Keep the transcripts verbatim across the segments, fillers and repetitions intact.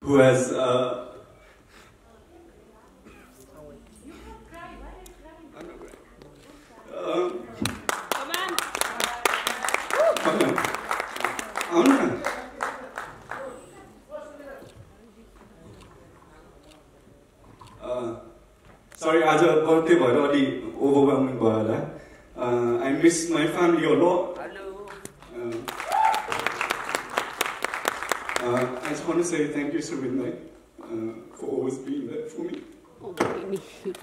who has uh, uh, come on. Come on. Come on. Uh, sorry, आज birthday भएर अलि overwhelming भयो होला. Uh, I miss my family a lot. Uh, uh, I just want to say thank you, Srinay, uh, for always being there for me. Oh, baby.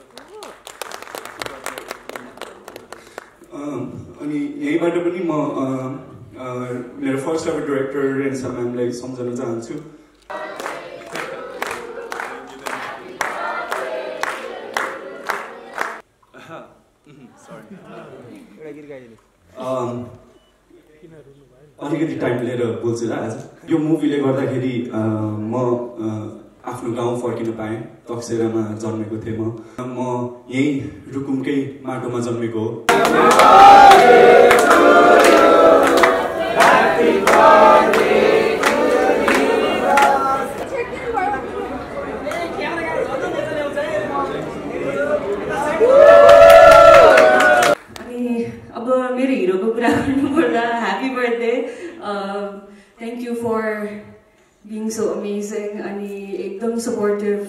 अनि यहीँबाट पनि म मेरो फर्स्ट एभर डाइरेक्टर रेन्सा म्यामलाई सम्झन चाहन्छु. अलिकति टाइम लिएर बोल्छु ल आज. यो मुभीले गर्दाखेरि म आफ्नो गाउँ फर्किन पाएँ. तकसेरामा जन्मेको थिएँ म. म यही रुकुमकै माटोमा जन्मेको हो. अब मेरो हिरोको कुरा गर्नुपर्दा happy birthday. Thank you for being so amazing अनि एकदम सपोर्टिभ.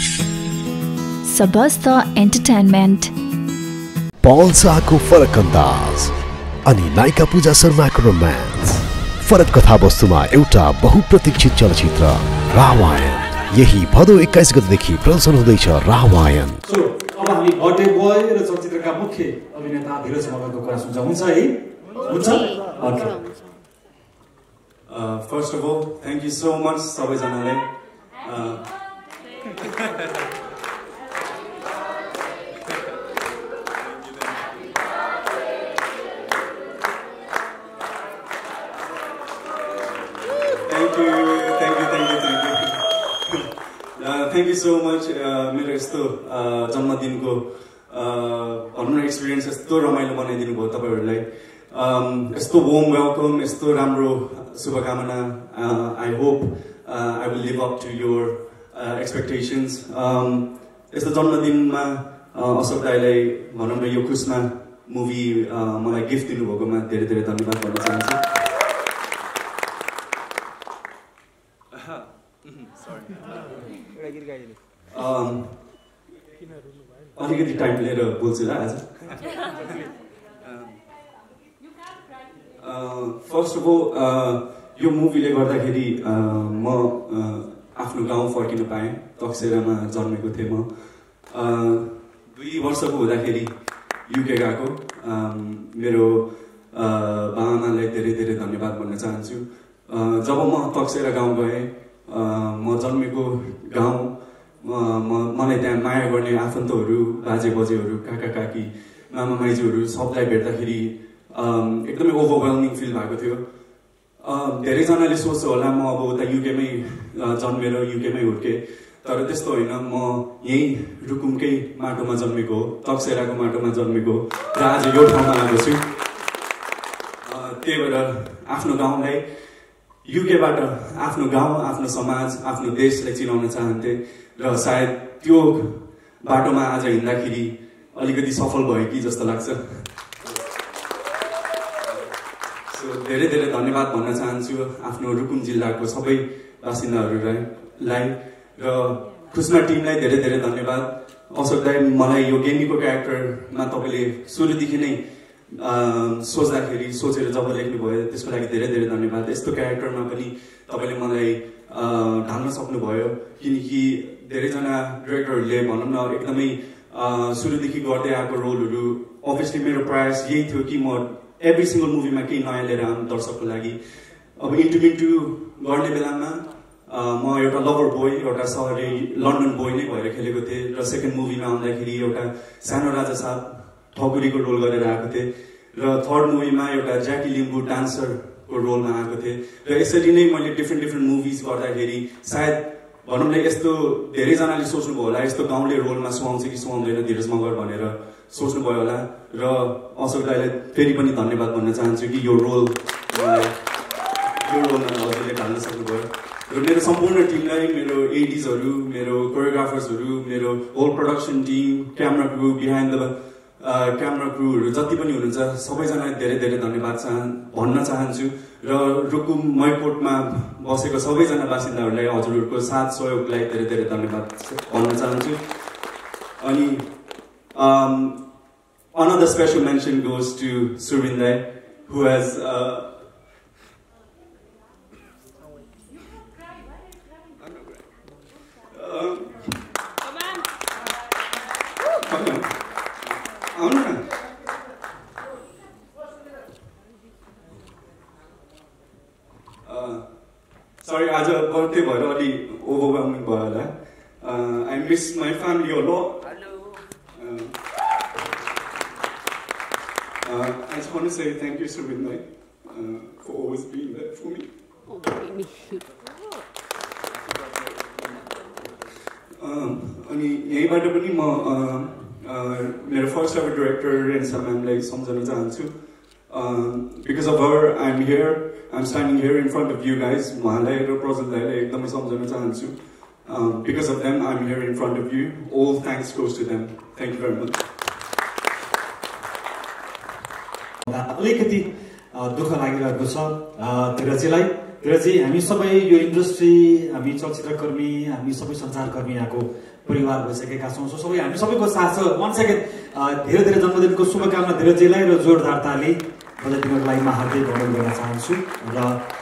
सबस्ता एन्टरटेनमेन्ट, पॉल शाहको फरक अन्दाज अनि नायिका पूजा शर्माको रोमान्स. फरक कथावस्तुमा एउटा बहुप्रतीक्षित चलचित्र रामायण यही भदौ एक्काइस गतेदेखि प्रदर्शन हुँदैछ. रामायण. सो अब हामी बर्थडे बोय र चलचित्रका मुख्य अभिनेता धीरज मगरको कुरा सुन्छौँ. हुन्छ है? हुन्छ. Okay. Uh, first of all, thank you so much, सबैजनालाई. Uh, thank you, thank you, thank you, thank you. uh, thank you so much. Uh, मेरो यस्तो जन्मदिनको भनौँ न एक्सपिरियन्स यस्तो रमाइलो बनाइदिनु भयो तपाईँहरूलाई. यस्तो वार्म वेलकम, यस्तो राम्रो शुभकामना. I hope I will live up to your expectations. यस्तो जन्मदिनमा अशोक दाईलाई भनौँ न यो खुसमा मुभी मलाई गिफ्ट दिनुभएकोमा धेरै धेरै धन्यवाद भन्न चाहन्छु. अलिकति टाइम लिएर बोल्छु ल आज. फर्स्ट अफ अल यो मुभीले गर्दाखेरि म आफ्नो गाउँ फर्किन पाएँ. तकसेरामा जन्मेको थिएँ म. दुई वर्षको हुँदाखेरि युके गएको. मेरो बाबाआमालाई धेरै धेरै धन्यवाद भन्न चाहन्छु. जब म तकसेरा गाउँ गएँ, म जन्मेको गाउँ, मलाई त्यहाँ माया गर्ने आफन्तहरू, बाजे बजेहरू, काका काकी, मामा माइजूहरू सबलाई भेट्दाखेरि एकदमै ओभरवेल्मिङ फिल भएको थियो. धेरैजनाले सोच्छ होला म अब उता युकेमै जन्मेर युकेमै हुर्केँ, तर त्यस्तो होइन. म यही रुकुमकै माटोमा जन्मेको हो, तकसेराको माटोमा जन्मेको हो र आज यो ठाउँमा आएको छु. त्यही भएर आफ्नो गाउँलाई, युकेबाट आफ्नो गाउँ, आफ्नो समाज, आफ्नो देशलाई चिनाउन चाहन्थे र सायद त्यो बाटोमा आज हिँड्दाखेरि अलिकति सफल भयो कि जस्तो लाग्छ. धेरै धेरै धन्यवाद भन्न चाहन्छु आफ्नो रुकुम जिल्लाको सबै बासिन्दाहरूलाई र खुसमा टिमलाई धेरै धेरै धन्यवाद. अशोक दाई, मलाई यो गेमीको क्यारेक्टरमा तपाईँले सुरुदेखि नै सोच्दाखेरि सोचेर जब लेख्नुभयो त्यसको लागि धेरै धेरै धन्यवाद. यस्तो क्यारेक्टरमा पनि तपाईँले मलाई ढाल्न सक्नुभयो, किनकि धेरैजना डिरेक्टरहरूले भनौँ न एकदमै सुरुदेखि गर्दै आएको रोलहरू. अभियसली मेरो प्रयास यही थियो कि म एभ्री सिङ्गल मुभीमा केही नयाँ लिएर आउँ दर्शकको लागि. अब इन्टु मिन्टु गर्ने बेलामा म एउटा लभर बोय, एउटा सहरी लन्डन बोय नै भएर खेलेको थिएँ र सेकेन्ड मुभीमा आउँदाखेरि एउटा सानो राजा साहब ठकुरीको रोल गरेर आएको थिएँ र थर्ड मुभीमा एउटा ज्याकी लिम्बू डान्सरको रोलमा आएको थिएँ. र यसरी नै मैले डिफ्रेन्ट डिफ्रेन्ट मुभिज गर्दाखेरि सायद भनौँ न यस्तो धेरैजनाले सोच्नुभयो होला यस्तो गाउँले रोलमा सुहाउँछ कि सुहाउँदैन धीरज मगर भनेर सोच्नुभयो होला. र अशोक दाईलाई फेरि पनि धन्यवाद भन्न चाहन्छु कि यो रोल यो रोलमा हजुरले ढाल्न सक्नुभयो. र मेरो सम्पूर्ण टिमलाई, मेरो एडिजहरू, मेरो कोरियोग्राफर्सहरू, मेरो whole production team, camera crew, behind the camera क्रूहरू जति पनि हुनुहुन्छ सबैजनालाई धेरै धेरै धन्यवाद चाह भन्न चाहन्छु र रुकुम मैपोर्टमा बसेको सबैजना बासिन्दाहरूलाई हजुरहरूको साथ सहयोगलाई धेरै धेरै धन्यवाद भन्न चाहन्छु। अनि another special mention goes to Survin Rai, who has uh, uh, sorry, आज बर्थडे भएर अलि ओभरवेलमिङ भयो होला। I miss my family a lot. Uh, I just want to say thank you, Survin Rai, uh, for always being there for me. अनि यहीँबाट पनि म मेरो फर्स्ट एभर डिरेक्टर रेन्सा म्यामलाई सम्झन चाहन्छु। Because of her I am here, I am standing here in front of you guys. उहाँलाई र प्रजल दाईलाई एकदमै सम्झन चाहन्छु। Because of them I am here in front of you. All thanks goes to them. Thank you very much. अलिकति दुःख लागिरहेको छ धीरजीलाई। धीरजी, हामी सबै यो इन्डस्ट्री, हामी चलचित्रकर्मी, हामी सबै सञ्चारकर्मी यहाँको परिवार भइसकेका छौँ। सो सबै हामी सबैको साथ छ। वान सेकेन्ड धेरै धेरै जन्मदिनको शुभकामना धीरजीलाई र जोरदार ताली बजाइदिनको लागि म हार्दिक अनुरोध गर्न चाहन्छु। र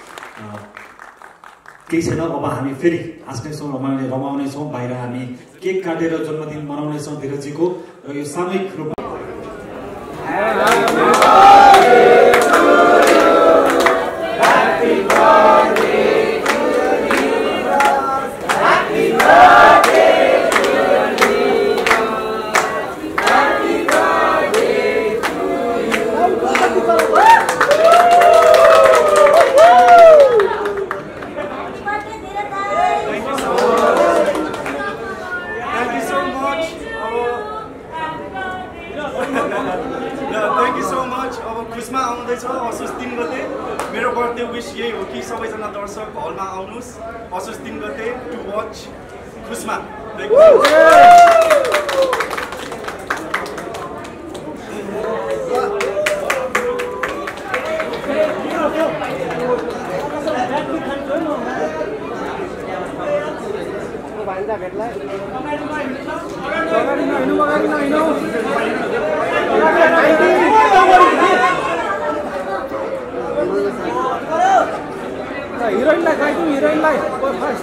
केही छैन, अब हामी फेरि हाँस्नेछौँ, रमाउने रमाउनेछौँ। बाहिर हामी केक काटेर जन्मदिन मनाउनेछौँ धीरजीको। र यो सामूहिक रूपमा मेरो बर्थडे विश यही हो कि सबैजना दर्शक हलमा आउनुहोस् असोज तीन गते टु वाच खुस्मा। हिरोइनलाई गाइदिउँ, हिरोइनलाई फर्स्ट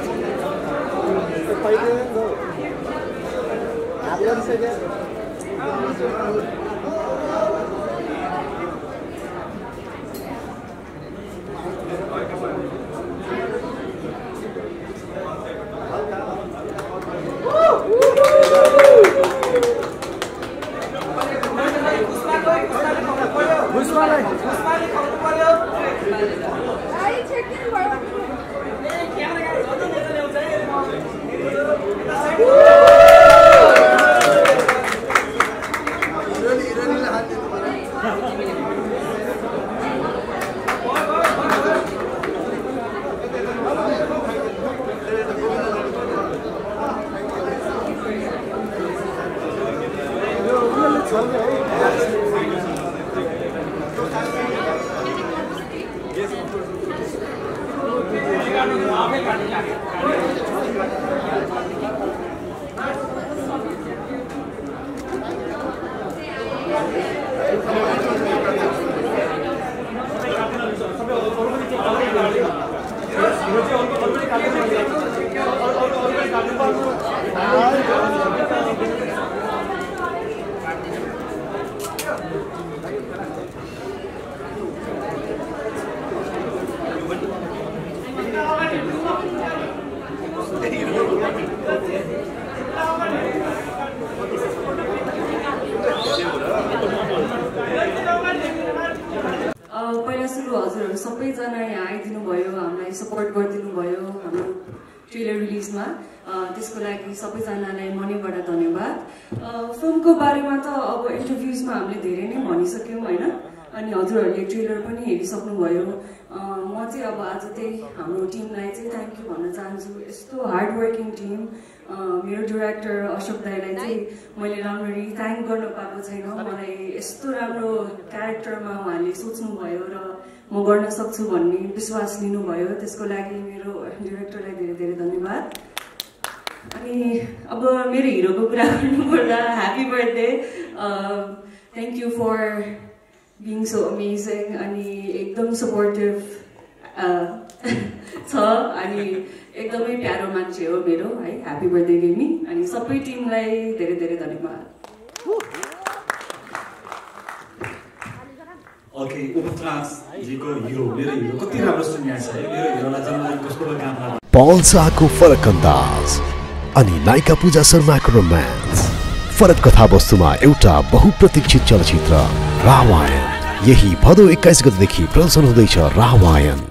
पहिला सुरु हजुरहरू सबैजना यहाँ आइदिनु भयो, हामीलाई सपोर्ट गरिदिनु भयो हाम्रो ट्रेलर रिलिजमा। त्यसको लागि सबैजनालाई मनैबाट धन्यवाद। फिल्मको बारेमा त अब इन्टरभ्युजमा हामीले धेरै नै भनिसक्यौँ होइन, अनि हजुरहरूले ट्रेलर पनि हेरिसक्नुभयो। म चाहिँ अब आज चाहिँ हाम्रो टिमलाई चाहिँ थ्याङ्क यू भन्न चाहन्छु। यस्तो हार्ड वर्किङ टिम, मेरो डिरेक्टर अशोक दाईलाई चाहिँ मैले राम्ररी थ्याङ्क गर्न पाएको छैन। मलाई यस्तो राम्रो क्यारेक्टरमा उहाँले सोच्नुभयो र म गर्न सक्छु भन्ने विश्वास लिनुभयो, त्यसको लागि मेरो डिरेक्टरलाई धेरै धेरै धन्यवाद। अनि अब मेरो हिरोको कुरा गर्नुपर्दा happy birthday, thank you for being so amazing. अनि एकदम सपोर्टिभ छ अनि एकदमै प्यारो मान्छे हो मेरो है। ह्याप्पी बर्थडे गेमी। अनि सबै टिमलाई धेरै धेरै धन्यवाद। ओके, उपत्रासजीको हिरो, मेरो हिरो कति राम्रो सुनिया छ है। मेरो हिरोलाई जन्मदिनको शुभकामना। पवन शाहको फरक अन्दाज अनि नायिका पूजा शर्माको रोमान्स। फरक कथावस्तुमा एउटा बहुप्रतीक्षित चलचित्र रामायण। यही भदौ एक्काइस गतेदेखि प्रदर्शन हुँदैछ रामायण।